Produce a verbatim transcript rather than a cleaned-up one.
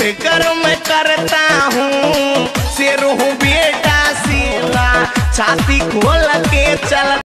फिक्र मैं करता हूँ शेर हूँ बेटा सीला छाती खोल के चल